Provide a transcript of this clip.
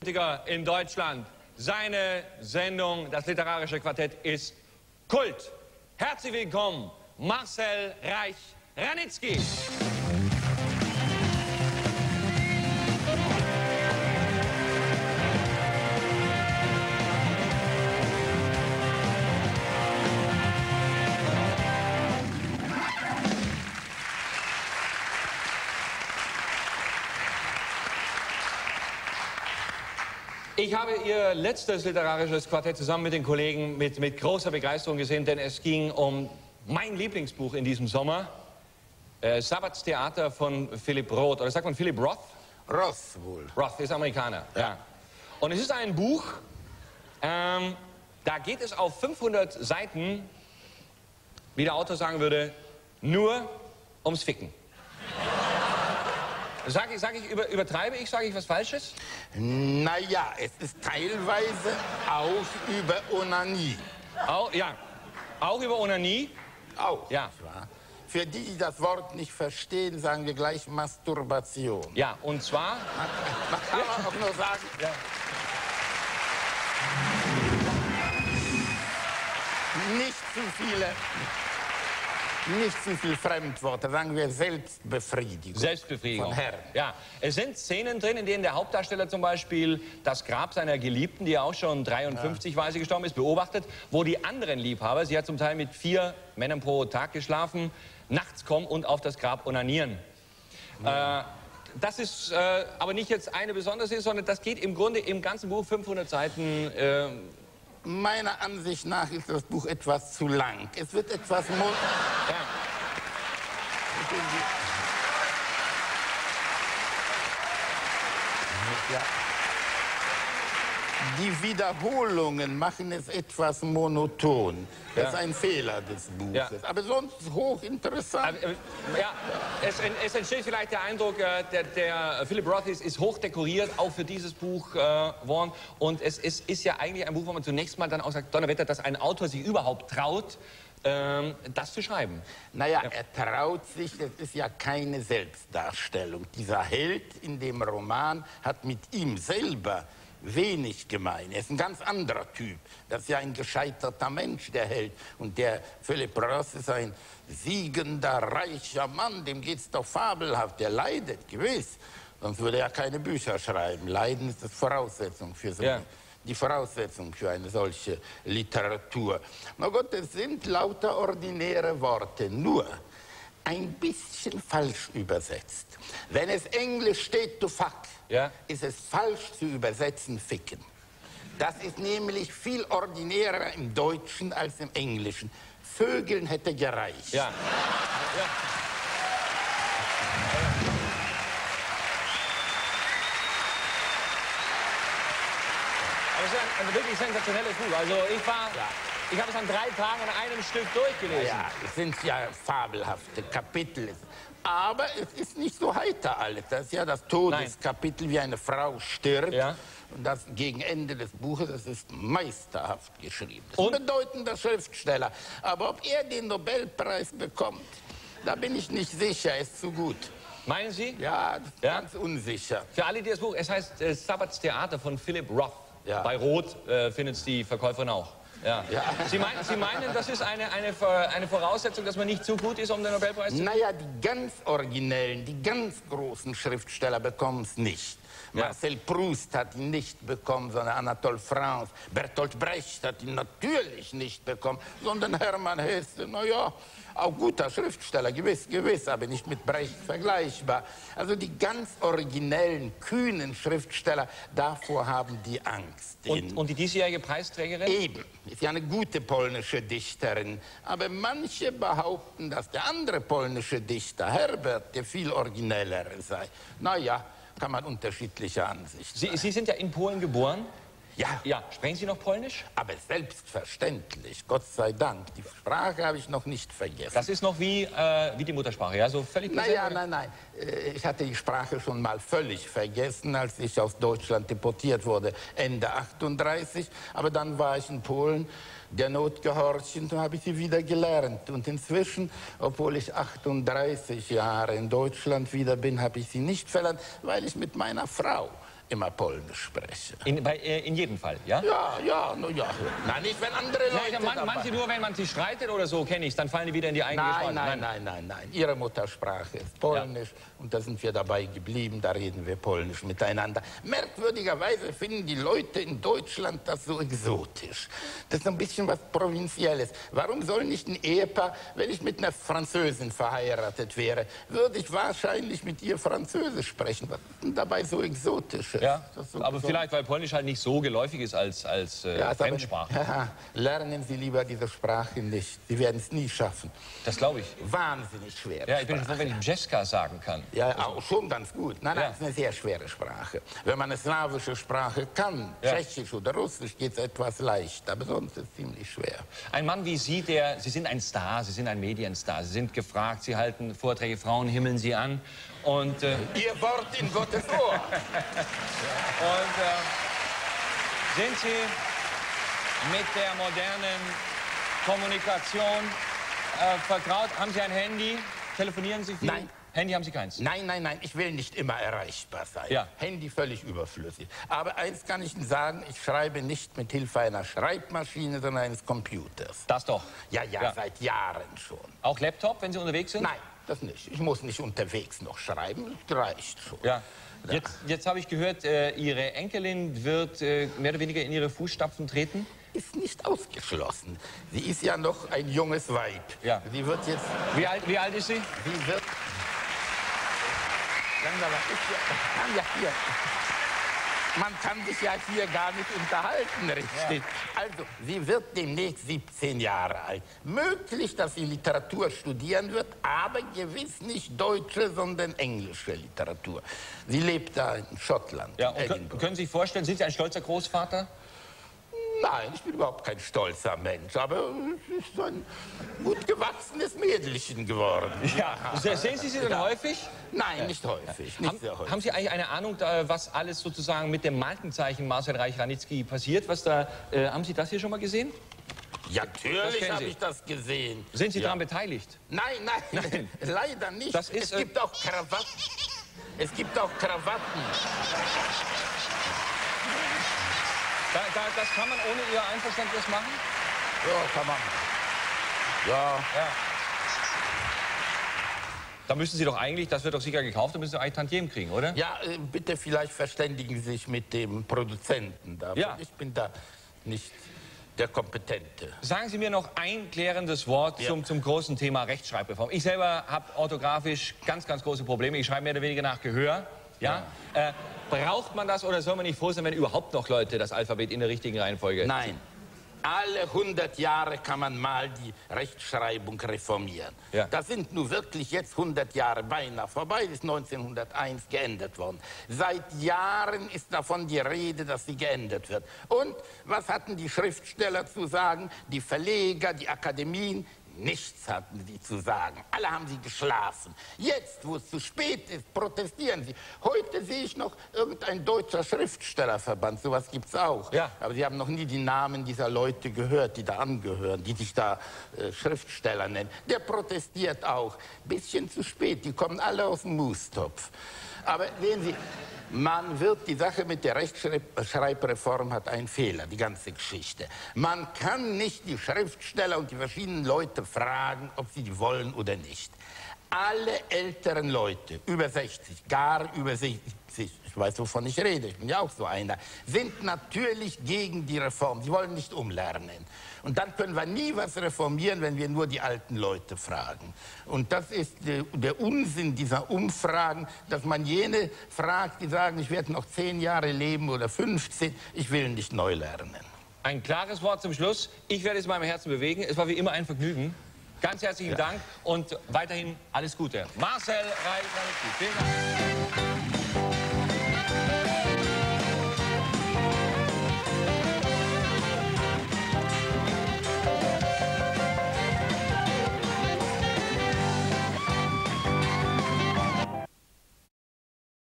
Romantiker in Deutschland. Seine Sendung, das literarische Quartett, ist Kult. Herzlich willkommen, Marcel Reich-Ranitzky. Ich habe Ihr letztes literarisches Quartett zusammen mit den Kollegen mit großer Begeisterung gesehen, denn es ging um mein Lieblingsbuch in diesem Sommer, Sabbatstheater von Philip Roth. Oder sagt man Philip Roth? Roth wohl. Roth ist Amerikaner, ja. Und es ist ein Buch, da geht es auf 500 Seiten, wie der Autor sagen würde, nur ums Ficken. Übertreibe ich? Sage ich was Falsches? Naja, es ist teilweise auch über Onanie. Ja, auch über Onanie? Auch, ja. Nicht wahr? Für die, die das Wort nicht verstehen, sagen wir gleich Masturbation. Ja, und zwar... Man kann auch nur sagen... Ja. Nicht zu viel Fremdworte, sagen wir Selbstbefriedigung. Selbstbefriedigung. Von Herrn. Ja, es sind Szenen drin, in denen der Hauptdarsteller zum Beispiel das Grab seiner Geliebten, die auch schon 53 war sie gestorben ist, beobachtet, wo die anderen Liebhaber, sie hat zum Teil mit 4 Männern pro Tag geschlafen, nachts kommen und auf das Grab onanieren. Das ist aber nicht jetzt eine besondere, sondern das geht im Grunde im ganzen Buch 500 Seiten. Meiner Ansicht nach ist das Buch etwas zu lang. Es wird etwas... Ja. Die Wiederholungen machen es etwas monoton. Das ist ein Fehler des Buches. Ja. Aber sonst hochinteressant. Ja, es entsteht vielleicht der Eindruck, der Philip Roth ist hoch dekoriert, auch für dieses Buch worden. Und es ist ja eigentlich ein Buch, wo man zunächst mal dann auch sagt, Donnerwetter, dass ein Autor sich überhaupt traut, das zu schreiben. Naja, ja. Er traut sich, das ist ja keine Selbstdarstellung. Dieser Held in dem Roman hat mit ihm selber wenig gemein. Er ist ein ganz anderer Typ. Das ist ja ein gescheiterter Mensch, der Held. Und der Philip Roth ist ein siegender, reicher Mann. Dem geht's doch fabelhaft. Der leidet, gewiss. Sonst würde er keine Bücher schreiben. Leiden ist das Voraussetzung für so die Voraussetzung für eine solche Literatur. Na Gott, es sind lauter ordinäre Worte. Nur ein bisschen falsch übersetzt. Wenn es Englisch steht, to fuck, ist es falsch zu übersetzen, ficken. Das ist nämlich viel ordinärer im Deutschen als im Englischen. Vögeln hätte gereicht. Ja. Aber es ist ein wirklich sensationelles Buch. Also ich habe es an 3 Tagen an einem Stück durchgelesen. Ja, es sind ja fabelhafte Kapitel. Aber es ist nicht so heiter alles. Das ist ja das Todeskapitel, wie eine Frau stirbt. Ja. Und das gegen Ende des Buches, das ist meisterhaft geschrieben. Das ist ein bedeutender Schriftsteller. Aber ob er den Nobelpreis bekommt, da bin ich nicht sicher. Er ist zu gut. Meinen Sie? Ja, das ist ganz unsicher. Für alle, die das Buch, es heißt Sabbatstheater von Philip Roth. Ja. Bei Roth findet es die Verkäuferin auch. Ja. Ja. Sie meinen, das ist eine Voraussetzung, dass man nicht zu gut ist, um den Nobelpreis zu bekommen? Naja, die ganz originellen, die ganz großen Schriftsteller bekommen es nicht. Ja. Marcel Proust hat ihn nicht bekommen, sondern Anatole France. Bertolt Brecht hat ihn natürlich nicht bekommen, sondern Hermann Hesse. Naja, auch guter Schriftsteller, gewiss, aber nicht mit Brecht vergleichbar. Also die ganz originellen, kühnen Schriftsteller, davor haben die Angst. Und die diesjährige Preisträgerin? Eben, ist ja eine gute polnische Dichterin. Aber manche behaupten, dass der andere polnische Dichter, Herbert, der viel originellere sei. Naja, kann man unterschiedliche Ansichten. Sie sind ja in Polen geboren? Ja. Ja. Sprechen Sie noch Polnisch? Aber selbstverständlich, Gott sei Dank. Die Sprache habe ich noch nicht vergessen. Das ist noch wie die Muttersprache, ja? So völlig präsent? Naja, nein. Ich hatte die Sprache schon mal völlig vergessen, als ich aus Deutschland deportiert wurde, Ende 38. Aber dann war ich in Polen, der Not gehorchend, und habe ich sie wieder gelernt. Und inzwischen, obwohl ich 38 Jahre in Deutschland wieder bin, habe ich sie nicht verlernt, weil ich mit meiner Frau immer Polnisch spreche. In jedem Fall, ja? Ja. Nein, nicht, wenn andere Leute... Manche nur, wenn man sie streitet oder so, kenne ich, dann fallen die wieder in die eigene Sprache. Nein. Ihre Muttersprache ist Polnisch und da sind wir dabei geblieben, da reden wir Polnisch miteinander. Merkwürdigerweise finden die Leute in Deutschland das so exotisch. Das ist ein bisschen was Provinzielles. Warum soll nicht ein Ehepaar, wenn ich mit einer Französin verheiratet wäre, würde ich wahrscheinlich mit ihr Französisch sprechen. Was ist denn dabei so exotisch? Ja, aber vielleicht, weil Polnisch halt nicht so geläufig ist als Fremdsprache. Lernen Sie lieber diese Sprache nicht. Sie werden es nie schaffen. Das glaube ich. Wahnsinnig schwer. Ja, ich bin froh, wenn ich Jeska sagen kann. Ja, auch schon ganz gut. Nein, das ist eine sehr schwere Sprache. Wenn man eine slawische Sprache kann, Tschechisch oder Russisch, geht es etwas leichter, aber sonst ist es ziemlich schwer. Ein Mann wie Sie, Sie sind ein Star, Sie sind ein Medienstar, Sie sind gefragt, Sie halten Vorträge, Frauen himmeln Sie an und... Ihr Wort in Gottes Ohr! Und sind Sie mit der modernen Kommunikation vertraut? Haben Sie ein Handy? Telefonieren Sie viel? Nein. Handy haben Sie keins? Nein, ich will nicht immer erreichbar sein. Ja. Handy völlig überflüssig. Aber eins kann ich Ihnen sagen, ich schreibe nicht mit Hilfe einer Schreibmaschine, sondern eines Computers. Das doch? Ja, seit Jahren schon. Auch Laptop, wenn Sie unterwegs sind? Nein, das nicht. Ich muss nicht unterwegs noch schreiben, das reicht schon. Ja. Jetzt habe ich gehört, Ihre Enkelin wird mehr oder weniger in Ihre Fußstapfen treten? Ist nicht ausgeschlossen. Sie ist ja noch ein junges Weib. Ja. Sie wird jetzt... Wie alt ist sie? Sie wird... Hier. Man kann sich ja hier gar nicht unterhalten, richtig. Ja. Also, sie wird demnächst 17 Jahre alt. Möglich, dass sie Literatur studieren wird, aber gewiss nicht deutsche, sondern englische Literatur. Sie lebt da in Schottland. Ja, und können Sie sich vorstellen, sind Sie ein stolzer Großvater? Nein, ich bin überhaupt kein stolzer Mensch, aber es ist ein gut gewachsenes Mädelchen geworden. Ja. Sehen Sie sie denn häufig? Nein, nicht häufig. Nicht sehr häufig. Haben Sie eigentlich eine Ahnung, was alles sozusagen mit dem Markenzeichen Marcel Reich-Ranitzky passiert? Haben Sie das hier schon mal gesehen? Ja, natürlich habe ich das gesehen. Sind Sie daran beteiligt? Nein, leider nicht. Es gibt auch Krawatten. Das kann man ohne Ihr Einverständnis machen? Ja, kann man. Ja. Da müssen Sie doch eigentlich, das wird doch sicher gekauft, da müssen Sie eigentlich Tantiemen kriegen, oder? Ja, bitte vielleicht verständigen Sie sich mit dem Produzenten da. Ja. Ich bin da nicht der Kompetente. Sagen Sie mir noch ein klärendes Wort zum großen Thema Rechtschreibreform. Ich selber habe orthografisch ganz große Probleme. Ich schreibe mehr oder weniger nach Gehör. Ja? Braucht man das oder soll man nicht froh sein, wenn überhaupt noch Leute das Alphabet in der richtigen Reihenfolge... Nein. Alle 100 Jahre kann man mal die Rechtschreibung reformieren. Ja. Das sind nun wirklich jetzt 100 Jahre beinahe vorbei, ist 1901 geändert worden. Seit Jahren ist davon die Rede, dass sie geändert wird. Und was hatten die Schriftsteller zu sagen, die Verleger, die Akademien? Nichts hatten sie zu sagen. Alle haben sie geschlafen. Jetzt, wo es zu spät ist, protestieren sie. Heute sehe ich noch irgendein deutscher Schriftstellerverband. Sowas gibt es auch. Ja. Aber Sie haben noch nie die Namen dieser Leute gehört, die da angehören, die sich da Schriftsteller nennen. Der protestiert auch. Bisschen zu spät. Die kommen alle aus dem Mustopf. Aber sehen Sie, die Sache mit der Rechtschreibreform hat einen Fehler, die ganze Geschichte. Man kann nicht die Schriftsteller und die verschiedenen Leute fragen, ob sie die wollen oder nicht. Alle älteren Leute, über 60, gar über 60, ich weiß, wovon ich rede, ich bin ja auch so einer, sind natürlich gegen die Reform. Sie wollen nicht umlernen. Und dann können wir nie was reformieren, wenn wir nur die alten Leute fragen. Und das ist der Unsinn dieser Umfragen, dass man jene fragt, die sagen, ich werde noch 10 Jahre leben oder 15, ich will nicht neu lernen. Ein klares Wort zum Schluss. Ich werde es in meinem Herzen bewegen. Es war wie immer ein Vergnügen. Ganz herzlichen Dank und weiterhin alles Gute. Marcel Reich-Ranitzky. Vielen Dank.